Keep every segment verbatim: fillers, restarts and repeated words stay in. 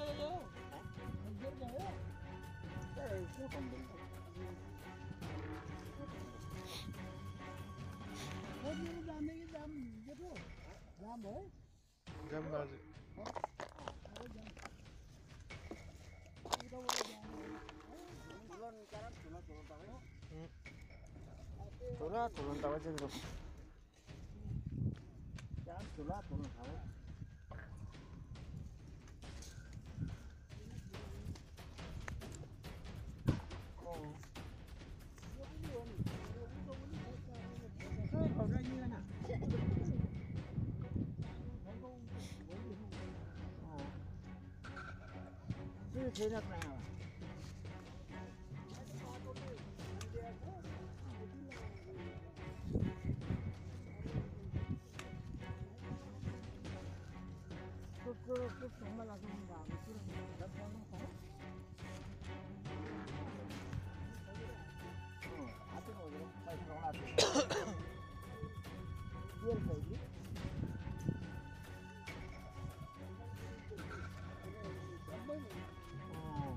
Tula turun tahu aja gitu. Jangan tula turun tahu. Oh. Sini sini apa? Terus sama langsung bangun terus dapat ngomong kan? Oh, apa mau bilang? Saya mau apa? Biar lagi. Oh.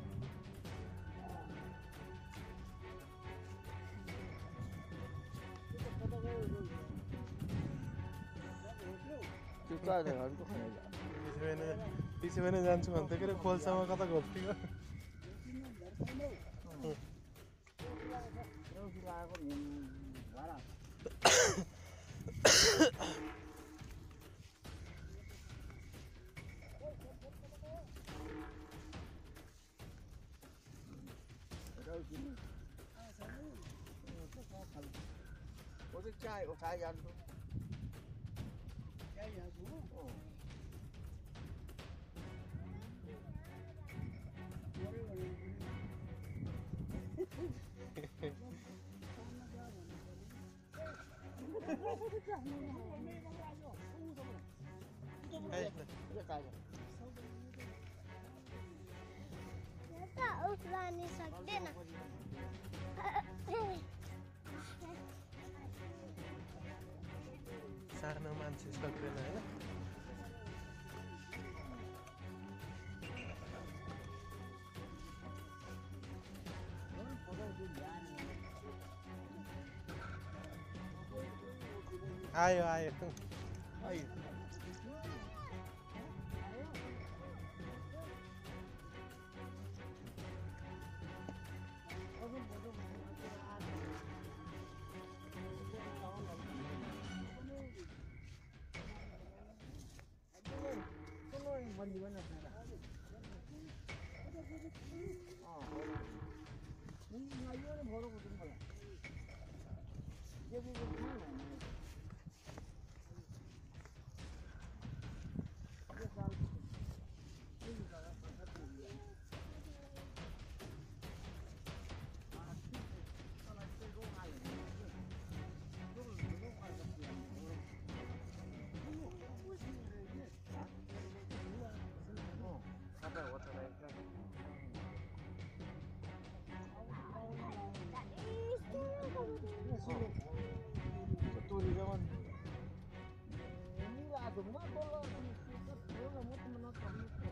Kita ada kan tuh kan aja. पीछे मैंने जान्छु भन्दै के खोल्सामा कता घोप्टियो 어디 짜이 어 짜이 안 도. 짜이 안 도. 어. Eta उफ्लानी सक्दैन सानो मान्छे सक्दैन हैन आयो आयो आयो Mandi mana sana? Ah, ini ngayu ni baru kucing pula. Dia bukan mana? Dia kalau ini kalau pasal tu dia. Ah, kalau kita go ngayu, go go ngayu dia. Apa yang water air kan? Betul di zaman. Ini lah semua kalau kita kalau mau menonton itu.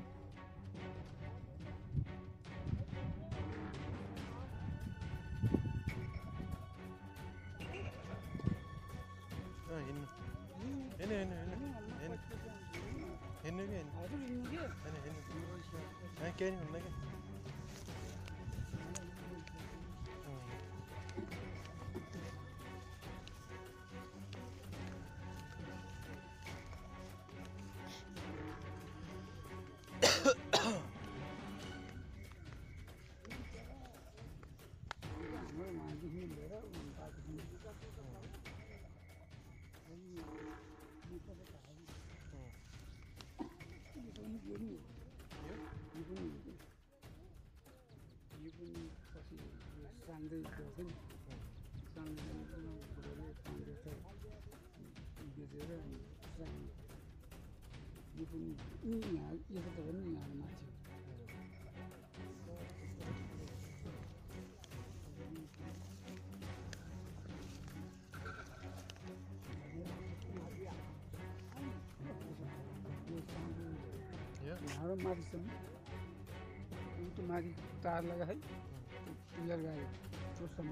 Ah ini, ini ini ini ini. Ini kan? Ada ini dia. Ini ini. Ah kaya ni mana kan? Sunday doesn't Sunday doesn't Sunday Sunday even ini ya itu tuh ini yang macam Ya हाम्रो माथिसम्म त्यो माथि तार लगाए pillar गाड्यो त्योसम्म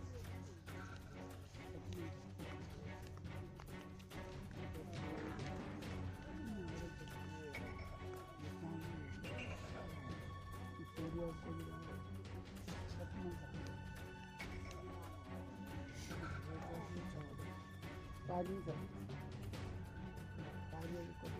पानी छ पानीहरू कति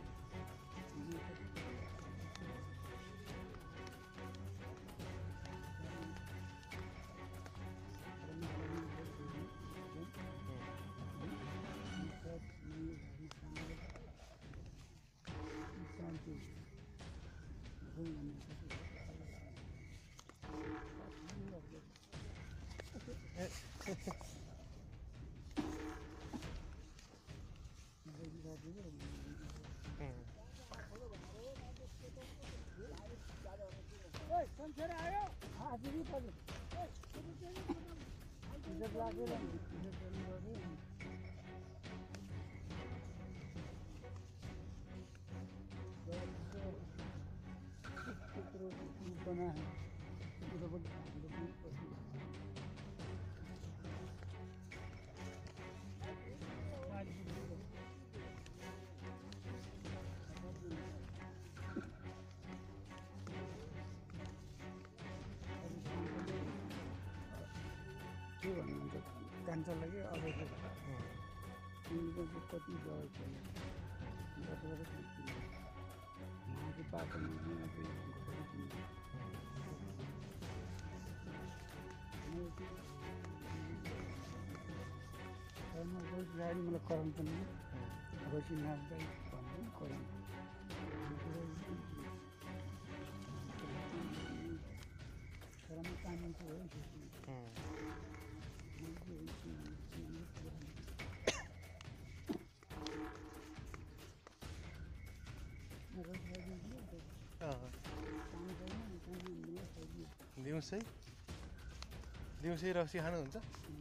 संसार आयो आफै पर्यो इज्जत लागेर इज्जत गर्नु पर्यो त्यत्रो बना है त्यो पनि के भन्नुहुन्छ कान्छा लागि अब चाहिँ कति गयो माथि बाटोमा गाडी मलाई कराउनु पनि रोसी नाच्दै भन्दै कराउनु कराउनु पानी हो दिउँसै दिउँसै रक्सी खानुहुन्छ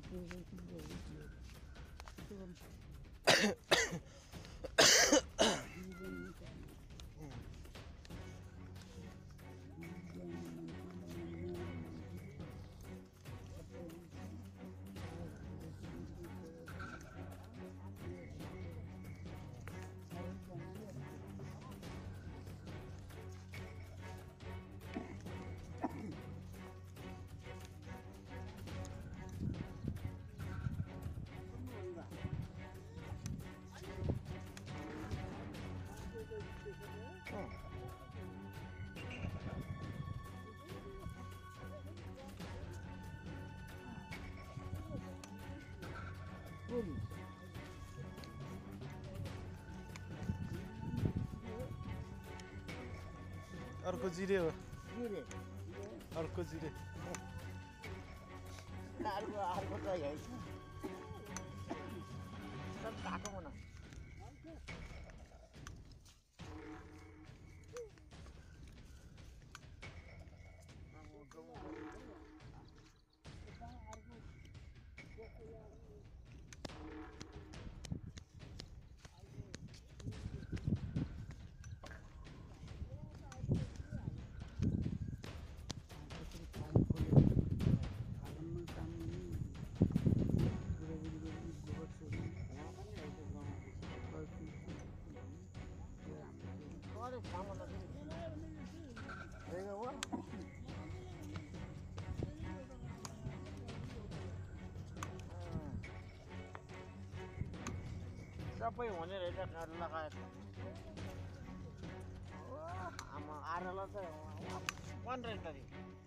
अर्को जिरे हो जिरे अर्को जिरे अर्को अर्को त है सब काको बना सबै हुने रहेछ लगाएको आमा आरला त वान रहेछ नि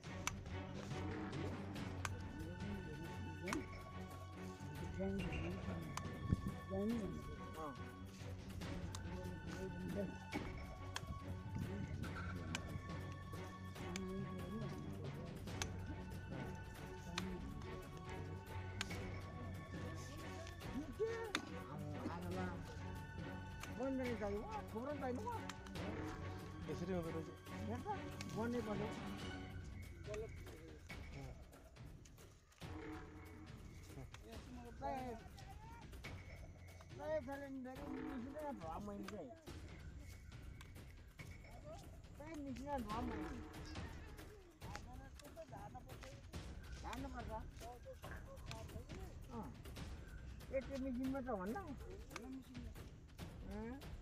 बन्ने चाहियो थोरै चाहिनु यसरी हुँदो रहेछ बन्ने पर्यो चाहिँ मिसिन धुवाम जानुपर्छ अँ एटिएम मिसिनमा त भन्दा